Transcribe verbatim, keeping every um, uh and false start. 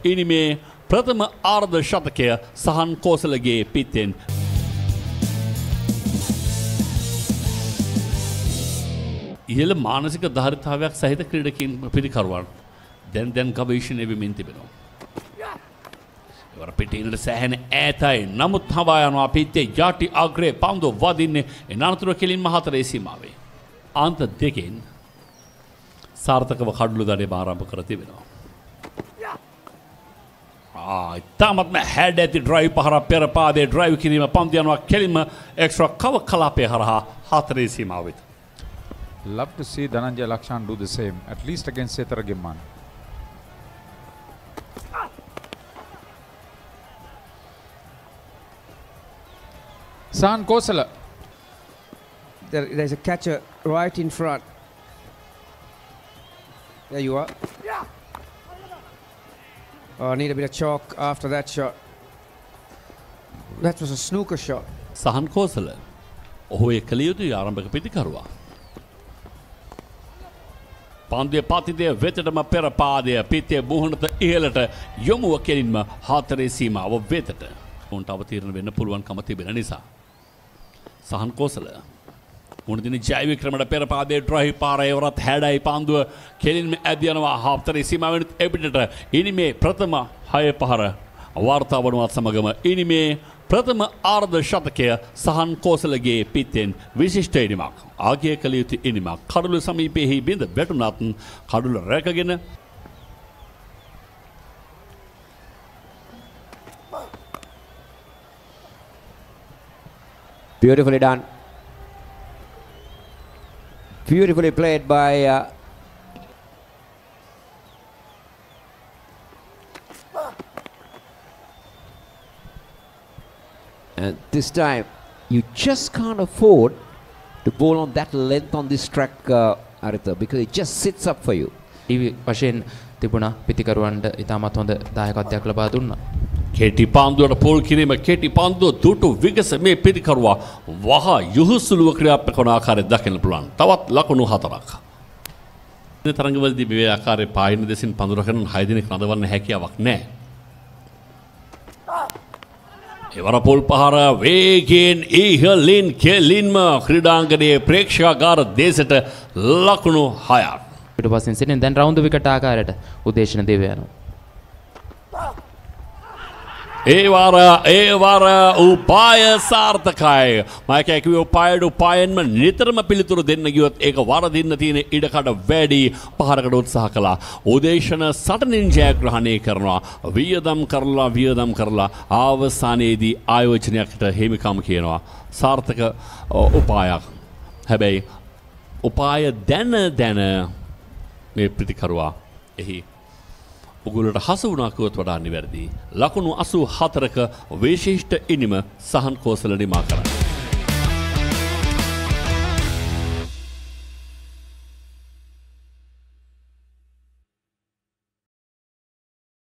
ඉනිමේ ප්‍රථම ආර්ධ ශතකය සහන් කෝසලගේ පිත්තෙන්. ඉහළ මානසික ධාරිතාවයක් සහිත ක්‍රීඩකින් පිරිකරුවන් දැන් දැන් ගවේෂණය වෙමින් තිබෙනවා. පිටිනට සෑහෙන ඈතයි නමුත් හවා යනවා පිත්තේ යටි අග්‍රේ පන්දු වදින්නේ එනතුරු කෙලින්ම හතරේ සීමාවේ. අන්ත දෙකෙන් සාර්ථකව කඩළු දඩේ ආරම්භ කර තිබෙනවා. ආ ඉතාමත්ම හැඩ ඇති ඩ්‍රයිව් පහර පෙර පාදයේ ඩ්‍රයිව් කිරීම පන්දු යනවා කෙලින්ම එක්ස්ට්‍රා කව කලාපය හරහා හතරේ සීමාවෙත්. Love to see Dhananjay Lakshan do the same, at least against Setara Gimman. Sahan Kosala. There, there's a catcher right in front. There you are. Oh, I need a bit of chalk after that shot. That was a snooker shot. Sahan Kosala. ඔහු ඒ කළ යුතු ආරම්භක පිටිකරුවා. පන්දුවේ පතිතය වෙතටම පෙර පාදය පිත්තේ මුහුණට ඉහළට යොමුව කෙලින්ම හතරේ සීමාව වෙතට. උන්ට අවතීර්ණ වෙන්න පුළුවන්කම තිබෙන නිසා. සහන් කෝසල මුණදින ජය වික්‍රමට පෙර පාදයේ ඩ්‍රයිව් පාරේ වරත් හැඩයි පන්දුව කෙලින්ම ඇදී යනවා හතරේ සීමාවෙන් එපිටට. ඉනිමේ ප්‍රථම හය පහර වාර්තා වනුවත් සමගම ඉනිමේ ප්‍රථම ආර්ධ ශතකය සහන් කෝසලගේ පිත්තෙන් විශිෂ්ට ඉනිමක්. ආගය කළ යුතු ඉනිමක්. කඩුළු සමීපයෙහි බිඳ වැටුණත් කඩුළ රැකගෙන beautifully done. Beautifully played by uh, and this time you just can't afford to bowl on that length on this track, uh, Aritha, because it just sits up for you. ඊවි වශයෙන් තිබුණා පිටිකරුවන්ට ඉතාමත් හොඳ දායකත්වයක් ලබා දුන්නා. කෙටි පන්දුවට පෝල් කිරීම කෙටි පන්දුව දුටු විගස මේ පිටිකරුවා වහ යහුසුලුව ක්‍රියාත්මක වන ආකාරය දකින්න පුළුවන්. තවත් ලකුණු හතරක්. මේ තරඟවලදී මේ ආකාරයේ පායින දෙසින් පන්දු රකන හය දිනක් නදවන්න හැකියාවක් නැහැ. එවර පොල් පහර වේගයෙන් ඉහළින් කෙලින්ම ක්‍රීඩාංගණයේ ප්‍රේක්ෂකාගාර දේශයට ලකුණු හයක්. පිටපස්සෙන් සිටින දැන් රවුන්ඩ් විකට් ආකාරයට උදේශන දෙව යනවා. ඒ වාර ඒ වාර උපාය සාර්ථකයි. මම කියකි උපායට උපායෙන්ම නිතරම පිළිතුරු දෙන්න ගියොත් ඒක වරදින්න තියෙන ඉඩකඩ වැඩි. පහරකට උත්සාහ කළා. උදේශන සටනින් ජයග්‍රහණය කරනවා. වියදම් කරලා වියදම් කරලා අවසානයේදී ආයෝජනයකට හිමිකම් කියනවා. සාර්ථක උපායක්. හැබැයි උපාය දැන දැන මේ ප්‍රතිකරුවා එහි උගුලට හසු වුණා කිව්වොත් වඩා නිවැරදි. ලකුණු අසූ හතරක විශිෂ්ට ඉනිම සහන් කෝසල නිමා කරා.